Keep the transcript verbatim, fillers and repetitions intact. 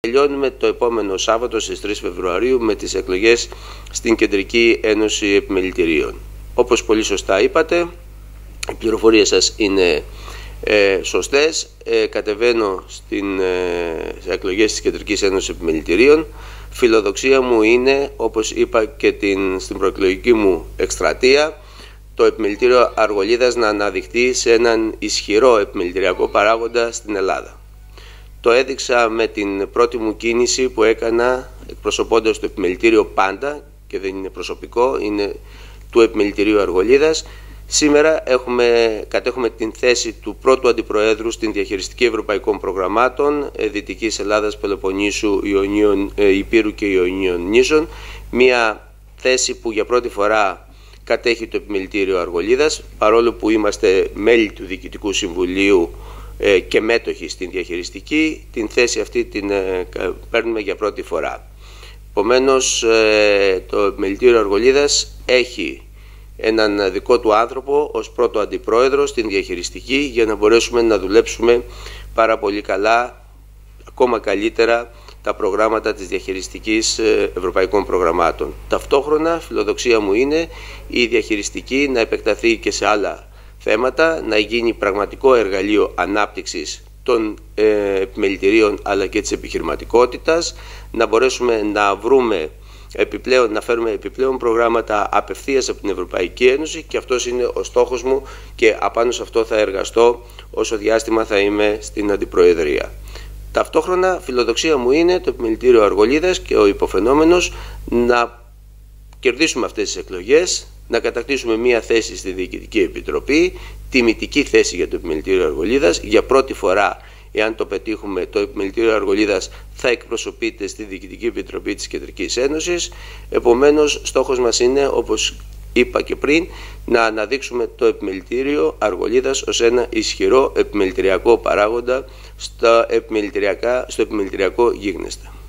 Τελειώνουμε το επόμενο Σάββατο στις τρεις Φεβρουαρίου με τις εκλογές στην Κεντρική Ένωση Επιμελητηρίων. Όπως πολύ σωστά είπατε, οι πληροφορίες σας είναι ε, σωστές. Ε, κατεβαίνω στην, ε, σε εκλογές της Κεντρικής Ένωσης Επιμελητηρίων. Φιλοδοξία μου είναι, όπως είπα και την, στην προεκλογική μου εκστρατεία, το Επιμελητήριο Αργολίδας να αναδειχθεί σε έναν ισχυρό επιμελητηριακό παράγοντα στην Ελλάδα. Το έδειξα με την πρώτη μου κίνηση που έκανα εκπροσωπώντας το Επιμελητήριο πάντα, και δεν είναι προσωπικό, είναι του Επιμελητηρίου Αργολίδας. Σήμερα έχουμε, κατέχουμε την θέση του πρώτου αντιπροέδρου στην διαχειριστική ευρωπαϊκών προγραμμάτων Δυτικής Ελλάδας, Πελοποννήσου, Ιωνίων, Υπήρου και Ιωνίων νήσων. Μια θέση που για πρώτη φορά κατέχει το Επιμελητήριο Αργολίδας, παρόλο που είμαστε μέλη του Διοικητικού Συμβουλίου και μέτοχοι στην διαχειριστική, την θέση αυτή την παίρνουμε για πρώτη φορά. Επομένως, το Επιμελητήριο Αργολίδας έχει έναν δικό του άνθρωπο ως πρώτο αντιπρόεδρο στην διαχειριστική, για να μπορέσουμε να δουλέψουμε πάρα πολύ καλά, ακόμα καλύτερα, τα προγράμματα της διαχειριστικής ευρωπαϊκών προγραμμάτων. Ταυτόχρονα, φιλοδοξία μου είναι η διαχειριστική να επεκταθεί και σε άλλα θέματα, να γίνει πραγματικό εργαλείο ανάπτυξης των ε, επιμελητηρίων αλλά και της επιχειρηματικότητας, να μπορέσουμε να βρούμε επιπλέον, να φέρουμε επιπλέον προγράμματα απευθείας από την Ευρωπαϊκή Ένωση, και αυτός είναι ο στόχος μου και απάνω σε αυτό θα εργαστώ όσο διάστημα θα είμαι στην Αντιπροεδρία. Ταυτόχρονα, φιλοδοξία μου είναι το Επιμελητήριο Αργολίδας και ο υποφαινόμενος να κερδίσουμε αυτές τις εκλογές, να κατακτήσουμε μία θέση στη Διοικητική Επιτροπή, τιμητική θέση για το Επιμελητήριο Αργολίδας. Για πρώτη φορά, εάν το πετύχουμε, το Επιμελητήριο Αργολίδας θα εκπροσωπείται στη Διοικητική Επιτροπή της Κεντρικής Ένωσης. Επομένως, στόχος μας είναι, όπως είπα και πριν, να αναδείξουμε το Επιμελητήριο Αργολίδας ως ένα ισχυρό επιμελητηριακό παράγοντα στο επιμελητηριακό γίγνεσθε.